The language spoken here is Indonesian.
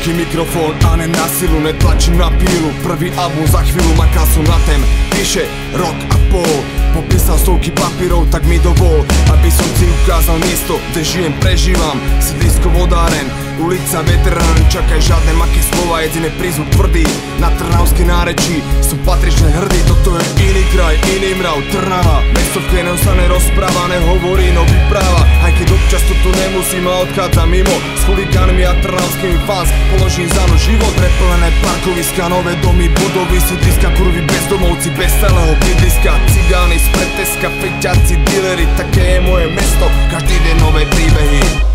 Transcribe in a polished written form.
ruky mikrofón a ne na silu, netlačím na pílu. Prvý album za chvíľu, makal som na tém vyše rok a pol. Popísal stovky papírov, tak mi dovol, aby som si ukázal miesto, kde žijem, prežívam. Sídlisko vodáren, ulica veterán, čakaj žiadne maké slova, jediné prízvuk tvrdý. Na trnavské nárečí som patrične hrdý, toto je iný kraj, iný mrav, Trnava. Mesto, v ktorom sa nerozpráva, nehovorí, no vypráva. Aj keď občas to tu nemusím a odchádzam mimo. S chuligánmi a trnavskými fans položím za no život. Preplnené parkoviska, nové domy, budovy, sídliska, kurvy, bezdomovci, bez celého bydliska. Cigány z preteska, feťáci, dealery, také je moje mesto, každý deň nové príbehy.